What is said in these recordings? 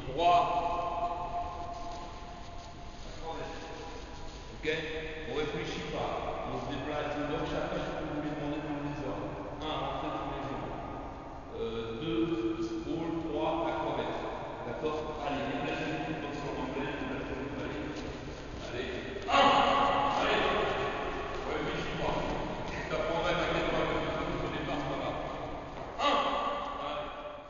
droit. Ok? On ne réfléchit pas. On se déplace. Donc chacun, je peux vous les demander dans les ordres. 1, rentrez dans les jambes. 2, épaule. 3, acrobète. D'accord? Allez, déplacez-vous comme sur l'anglais. Déplacez-vous. Allez. 1. Allez. On ne réfléchit pas. Ça prendrait, t'inquiète pas, au départ, c'est pas grave. 1. Allez.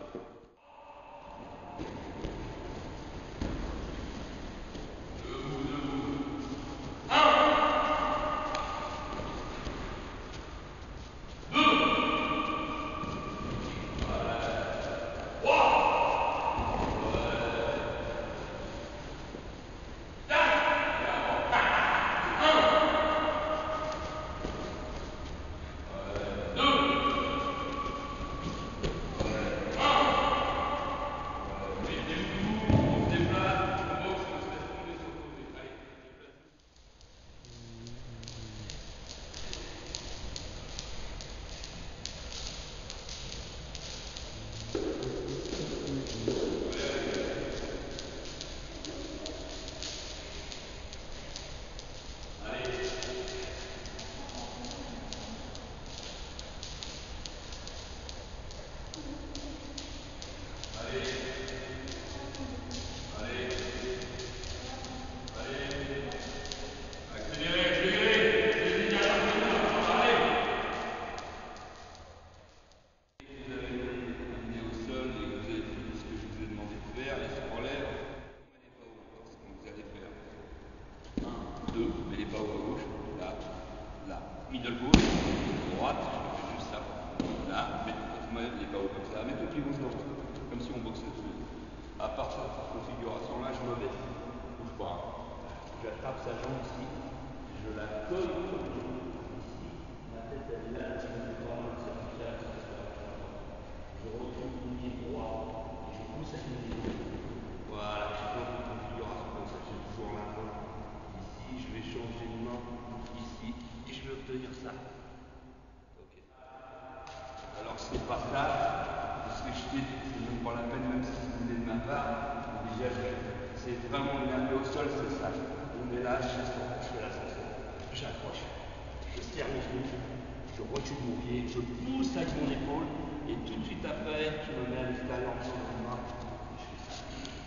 2, mets les pas au à gauche, là, là. Middle gauche, droite, juste ça. Là, mets les pas hauts comme ça. Mets tout pied gauche devant, comme si on boxait tous les deux. À part cette configuration-là, je me baisse. Bouge pas. J'attrape sa jambe ici, je la colle sur le genou. Ici, ma tête elle est là, je me prends le cervical, je retourne mon pied droit et je pousse avec mon pied. Voilà, j'ai pas une configuration comme ça, j'ai toujours la main. Ici, je vais changer de main ici et je vais obtenir ça. Ok. Alors c'est pas ça, parce que je fais, c'est même pas la peine, même si vous voulez de ma part, déjà c'est vraiment une amener au sol, c'est ça. On est là, je fais l'ascenseur, j'accroche, je serre mes genoux, je recule mon pied, je pousse avec mon épaule et tout de suite après, je me mets à l'extérieur en changeant de main et je fais ça.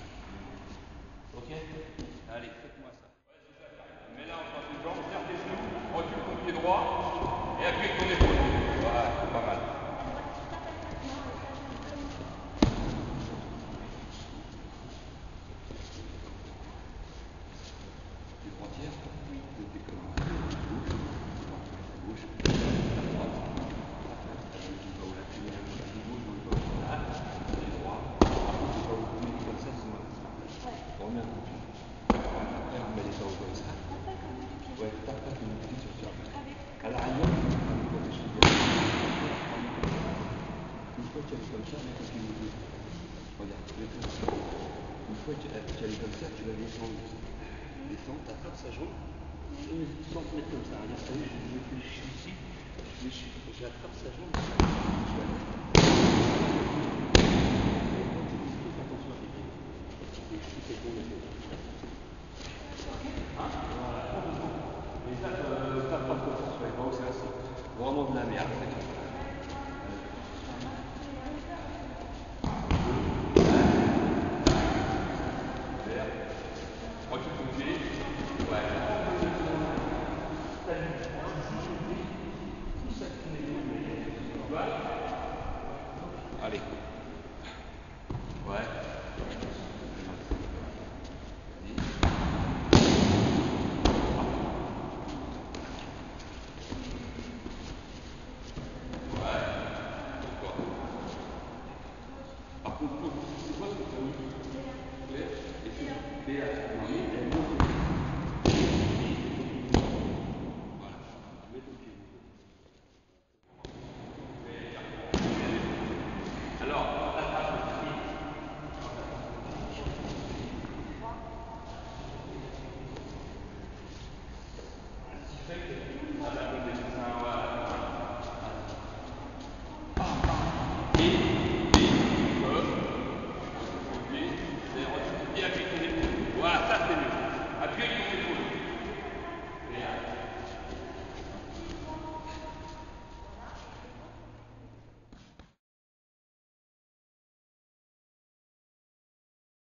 Ok? Allez, faites-moi ça. Mets là entre tes jambes, serre tes genoux, recule ton pied droit et appuie ton épaule. Voilà, c'est pas mal. Tu droitière? Oui. T'es comme gauche, droite, là, et droit. Comme ça, c'est moi. Remets un coup de pied. Après, on met les pas comme ça. Ouais, tape pas une petite sur ça. À l'arrière, une fois qu'elle est comme ça, mets ton pied au bout. Regarde, mets-toi comme ça. Une fois qu'elle est comme ça, tu vas descendre. Descends, t'attrapes sa jambe. Sans te mettre comme ça. Regarde, je suis ici. J'attrape sa jambe. Je vais aller. Fais attention à tes pieds. Et je suis fait bon l'épaule. Hein? Voilà, complètement. Et ça, tape pas trop sur les bras, c'est vraiment de la merde. Recule ton pied. Ouais. Allez. Ouais. Par contre, c'est quoi ce que tu as mis? Claire. Et c'est Béat.